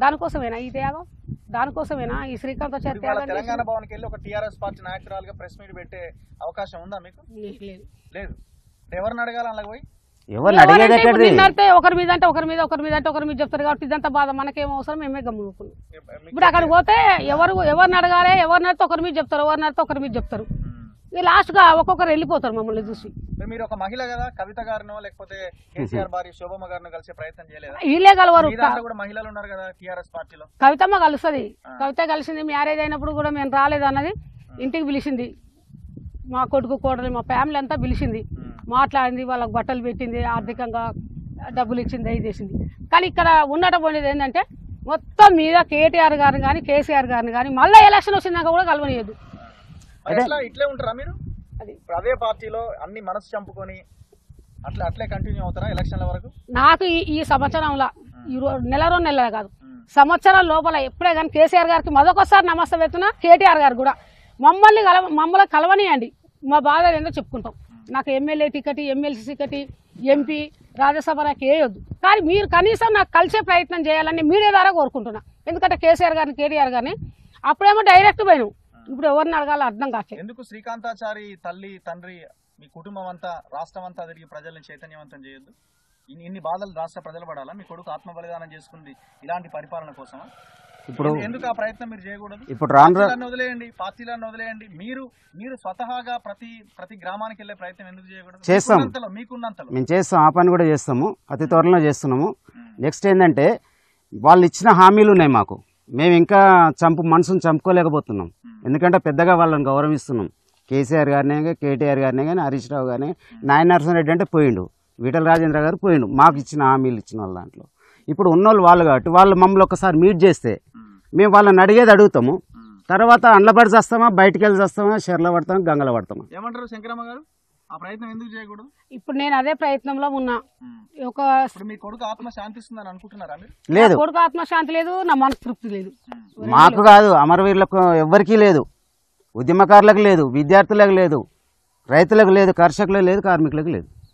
దానికోసమేనా ఈ త్యాగం? దానికోసమేనా ఈ శ్రీకాంత్ త్యాగం? తెలంగాణ భవన్కి వెళ్ళి ఒక టీఆర్ఎస్ పార్టీ నాయకురాలుగా ప్రెస్ మీట్ పెట్టే అవకాశం ఉందా మీకు? లేదు. ఎవరిని అడగాలి అలా పోయి? ఒకరి మీద అంటే ఒకరి మీద చెప్తారు కాబట్టి ఇదంతా బాధ మనకేం అవసరం, మేమే గమ్మునుకున్నాం. ఇప్పుడు అక్కడికి పోతే ఎవరిని అడగాలి, ఎవరినైతే ఒకరి మీద చెప్తారు, ఎవరినైతే ఒకరి మీద చెప్తారు. లాస్ట్ గా ఒక్కొక్కరు వెళ్ళిపోతారు మమ్మల్ని చూసి. మీరు ఒక మహిళ కదా, కవిత గారినో లేకపోతే కేసీఆర్ భార్య శోభమ్మ గారిని కలిసే ప్రయత్నం చేయలేదు? వీళ్ళే కలవరు. మహిళలు ఉన్నారు కదా టీఆర్ఎస్ పార్టీలో. కవితమ్మ కలుస్తుంది. కవిత కలిసింది. మ్యారేజ్ అయినప్పుడు కూడా మేము రాలేదు అన్నది. ఇంటికి పిలిచింది, మా కొడుకు కోడలు మా ఫ్యామిలీ అంతా పిలిచింది, మాట్లాడింది, వాళ్ళకి బట్టలు పెట్టింది, ఆర్థికంగా డబ్బులు ఇచ్చింది, అవి చేసింది. కానీ ఇక్కడ ఉండటం ఏంటంటే మొత్తం మీద కేటీఆర్ గారిని కానీ కేసీఆర్ గారిని కానీ మళ్ళీ ఎలక్షన్ వచ్చినాక కూడా కలవనియద్దు. ఇట్లే ఉంటారా మీరు? అదే పార్టీలో అన్ని మనసు చంపుకొని అట్లే కంటిన్యూ అవుతారా ఎలక్షన్ల వరకు? నాకు ఈ సంవత్సరంలో నెల 2 నెలలు కాదు, సంవత్సరం లోపల ఎప్పుడే కానీ కేసీఆర్ గారికి మరొకసారి నమస్తే పెడుతున్నా, కేటీఆర్ గారు కూడా మమ్మల్ని కలవనియండి, మా బాధ ఏందో చెప్పుకుంటాం. నాకు MLA ticket, MLC ticket, MP, Rajya Sabha నాకు వేయొద్దు, కానీ మీరు కనీసం నాకు కలిసే ప్రయత్నం చేయాలని మీడియా ద్వారా కోరుకుంటున్నా. ఎందుకంటే కేసీఆర్ గారిని కేటీఆర్ గారిని అప్పుడేమో డైరెక్ట్ పోయినాం, ఇప్పుడు ఎవరిని అడగాలో అర్థం కాదు. ఎందుకు శ్రీకాంతాచారి తల్లి తండ్రి మీ కుటుంబం అంతా రాష్ట్రం అంతా తిరిగి ప్రజల్ని చైతన్యవంతం చేయొద్దు? ఇన్ని బాధలు రాష్ట్ర ప్రజలు పడాలా? మీ కొడుకు ఆత్మ బలిదానం చేసుకుంది ఇలాంటి పరిపాలన కోసమా? ఇప్పుడు ఎందుకు ఆ ప్రయత్నం మీరు చేయకూడదు? ఇప్పుడు వదిలేయండి, పార్టీలను వదిలేయండి, మీరు స్వతహాగా ప్రతి గ్రామానికి వెళ్ళే ప్రయత్నం ఎందుకు చేయకూడదు? చేస్తాం, మీకున్నంతలో మేము చేస్తాం. ఆ పని కూడా చేస్తాము, అతి త్వరలో చేస్తున్నాము. నెక్స్ట్ ఏంటంటే వాళ్ళు ఇచ్చిన హామీలు ఉన్నాయి మాకు, మేము ఇంకా మనసును చంపుకోలేకపోతున్నాం. ఎందుకంటే పెద్దగా వాళ్ళని గౌరవిస్తున్నాం. కేసీఆర్ గారినే కానీ, కేటీఆర్ గారినే కానీ, హరీష్ రావు కానీ, నాయన నరసింహారెడ్డి అంటే పోయిండు, ఈటెల రాజేంద్ర గారు పోయిండు, మాకు ఇచ్చిన హామీలు ఇచ్చిన వాళ్ళ దాంట్లో. ఇప్పుడు ఉన్నోళ్ళు వాళ్ళు కాబట్టి వాళ్ళు మమ్మల్ని ఒకసారి మీట్ చేస్తే మేము వాళ్ళని అడిగేది అడుగుతాము, తర్వాత అండ్లపడి చేస్తామా, బయటికి వెళ్ళి చేస్తామా, షెర్ల పడతామా, గంగల పడతామా? ఏమంటారు శంకరమ్మ గారు? ఆ ప్రయత్నం ఎందుకు చేయకూడదు? ఇప్పుడు నేను అదే ప్రయత్నంలో ఉన్నా. మీ కొడుకు ఆత్మ శాంతిస్తుందని అనుకుంటున్నారా మీరు? లేదు, కొడుకు ఆత్మశాంతి లేదు, నా మనస్తృప్తి లేదు. మాకు కాదు, అమరవీరులకు ఎవ్వరికీ లేదు, ఉద్యమకారులకు లేదు, విద్యార్థులకు లేదు, రైతులకు లేదు, కర్షకులకు లేదు, కార్మికులకు లేదు.